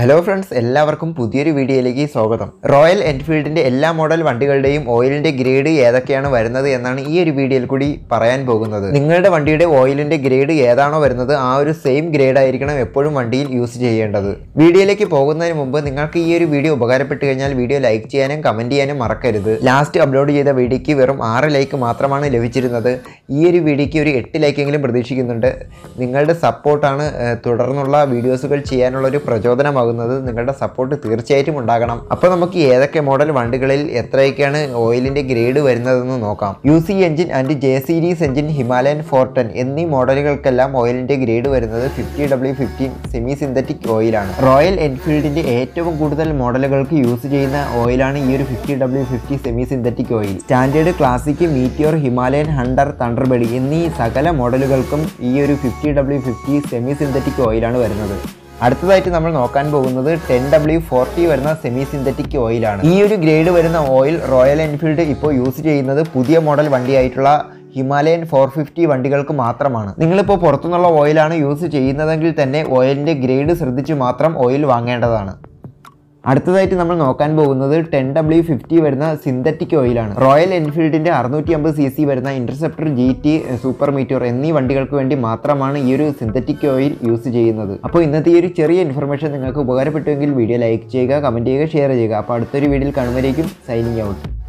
Hello friends, എല്ലാവർക്കും പുതിയൊരു വീഡിയോയിലേക്ക് സ്വാഗതം. റോയൽ എൻഫീൽഡിൻ്റെ എല്ലാ മോഡൽ വണ്ടികളുടെയും ഓയിലിൻ്റെ ഗ്രേഡ് ഏതൊക്കെയാണ് വരുന്നത് എന്നാണ് ഈ ഒരു വീഡിയോയിൽ കൂടി പറയാൻ പോകുന്നത്. നിങ്ങളുടെ വണ്ടിയുടെ ഓയിലിൻ്റെ ഗ്രേഡ് ഏതാണോ വരുന്നത് ആ ഒരു സെയിം ഗ്രേഡ് ആയിരിക്കണം എപ്പോഴും വണ്ടിയിൽ യൂസ് ചെയ്യേണ്ടത്. വീഡിയോയിലേക്ക് പോകുന്നതിന് മുമ്പ് നിങ്ങൾക്ക് ഈ ഒരു വീഡിയോ ഉപകാരപ്പെട്ട് കഴിഞ്ഞാൽ വീഡിയോ ലൈക്ക് ചെയ്യാനും കമൻറ്റ് ചെയ്യാനും മറക്കരുത്. ലാസ്റ്റ് അപ്ലോഡ് ചെയ്ത വീഡിയോയ്ക്ക് വെറും 6 ലൈക്ക് മാത്രമാണ് ലഭിച്ചിരുന്നത്. ഈ ഒരു വീഡിയോയ്ക്ക് ഒരു 8 ലൈക്കെങ്കിലും പ്രതീക്ഷിക്കുന്നുണ്ട്. നിങ്ങളുടെ സപ്പോർട്ടാണ് തുടർന്നുള്ള വീഡിയോസുകൾ ചെയ്യാനുള്ളൊരു പ്രചോദനമാകുന്നത്. നിങ്ങളുടെ സപ്പോർട്ട് തീർച്ചയായിട്ടും ഉണ്ടാകണം. അപ്പോൾ നമുക്ക് ഏതൊക്കെ മോഡൽ വണ്ടികളിൽ എത്രയൊക്കെയാണ് ഓയിലിൻ്റെ ഗ്രേഡ് വരുന്നതെന്ന് നോക്കാം. UC engine and J series engine, Himalayan 410 എന്നീ മോഡലുകൾക്കെല്ലാം ഓയിലിൻ്റെ ഗ്രേഡ് വരുന്നത് 50W15 സെമി സിന്തറ്റിക് ഓയിലാണ്. റോയൽ എൻഫീൽഡിൻ്റെ ഏറ്റവും കൂടുതൽ മോഡലുകൾക്ക് യൂസ് ചെയ്യുന്ന ഓയിലാണ് ഈ ഒരു 50W50 semi synthetic oil. Standard, Classic, Meteor, Himalayan, Hunter, Thunderbird എന്നീ സകല മോഡലുകൾക്കും ഈ ഒരു 50W50 സെമി സിന്തറ്റിക് ഓയിലാണ് വരുന്നത്. അടുത്തതായിട്ട് നമ്മൾ നോക്കാൻ പോകുന്നത് 10W40 വരുന്ന സെമി സിന്തറ്റിക് ഓയിലാണ്. ഈ ഒരു ഗ്രേഡ് വരുന്ന ഓയിൽ റോയൽ എൻഫീൽഡ് ഇപ്പോൾ യൂസ് ചെയ്യുന്നത് പുതിയ മോഡൽ വണ്ടിയായിട്ടുള്ള ഹിമാലയൻ 450 വണ്ടികൾക്ക് മാത്രമാണ്. നിങ്ങളിപ്പോൾ പുറത്തുനിന്നുള്ള ഓയിലാണ് യൂസ് ചെയ്യുന്നതെങ്കിൽ തന്നെ ഓയിലിൻ്റെ ഗ്രേഡ് ശ്രദ്ധിച്ച് മാത്രം ഓയിൽ വാങ്ങേണ്ടതാണ്. അടുത്തതായിട്ട് നമ്മൾ നോക്കാൻ പോകുന്നത് 10W50 വരുന്ന സിന്തറ്റിക് ഓയിലാണ്. റോയൽ എൻഫീൽഡിൻ്റെ 650cc വരുന്ന ഇന്റർസെപ്റ്റർ, GT, സൂപ്പർ മീറ്റിയോർ എന്നീ വണ്ടികൾക്ക് വേണ്ടി മാത്രമാണ് ഈ ഒരു സിന്തറ്റിക് ഓയിൽ യൂസ് ചെയ്യുന്നത്. അപ്പോൾ ഇന്നത്തെ ഈ ഒരു ചെറിയ ഇൻഫർമേഷൻ നിങ്ങൾക്ക് ഉപകാരപ്പെട്ടുവെങ്കിൽ വീഡിയോ ലൈക്ക് ചെയ്യുക, കമൻറ്റ് ചെയ്യുക, ഷെയർ ചെയ്യുക. അപ്പോൾ അടുത്തൊരു വീഡിയോയിൽ കാണുമ്പോഴേക്കും സൈനിങ് ഔട്ട്.